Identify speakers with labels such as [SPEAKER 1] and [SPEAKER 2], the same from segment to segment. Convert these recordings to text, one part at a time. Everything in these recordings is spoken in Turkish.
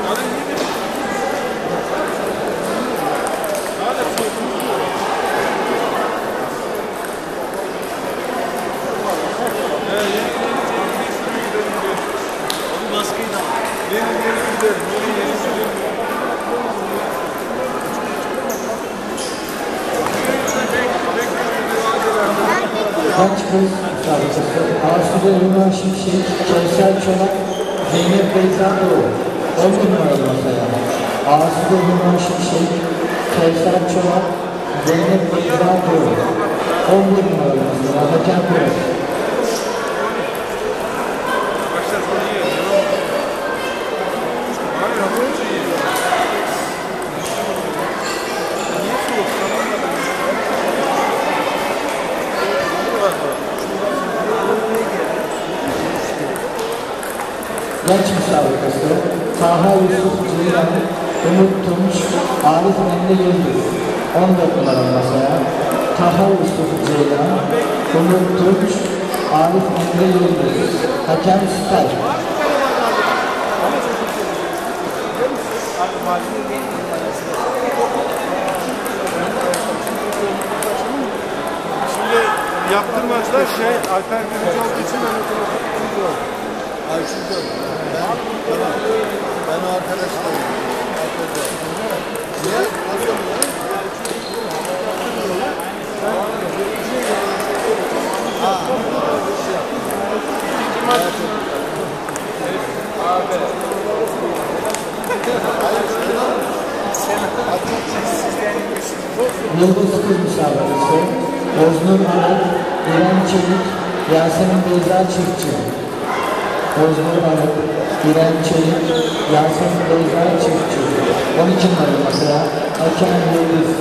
[SPEAKER 1] Kaç kız şarkısı, Asude Yunan Şimşek, Kevser Çolak, Zeynep Beyza Doğu, 10 numaralı masaya. Asude Yunan Şimşek, Kevser Çolak, Zeynep Beyza Doğu, 11 numaralı masaya. Hakem Bey. Genç müsabakası, Taha Yusuf Ceylan, Umut Tunç, Arif Emre Yıldız, 14 numaralı masaya. Taha Yusuf Ceylan, Umut Tunç, Arif Emre Yıldız, hakem Süper.
[SPEAKER 2] Şimdi yaptırmazlar Alper Gürücü olduğu için
[SPEAKER 3] Ayşe ben arkadaşlarım. Niye?
[SPEAKER 1] Yıldız Kız müsabakası, Oznur Arak, İrem Çelik, Yasemin Beyza Çiftçi. Oznur Arak, İrem Çelik, Yasemin Beyza Çiftçi, 12 numaralı masaya. Hakem Yıldız.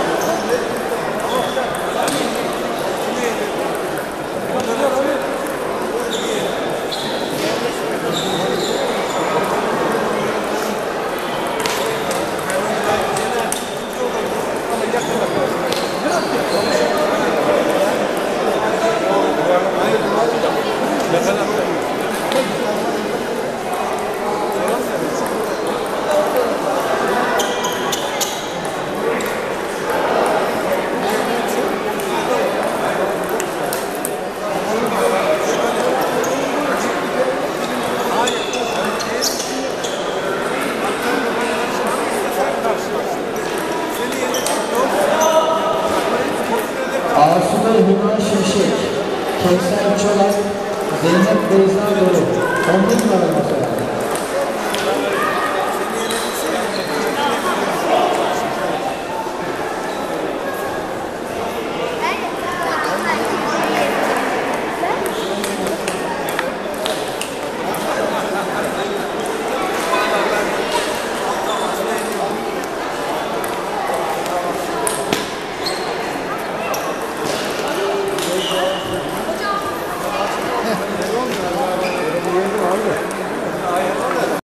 [SPEAKER 1] Asude Yunan Şimşek, Kevser Çolak, Zeynep Beyza Doğu, 11 numaralı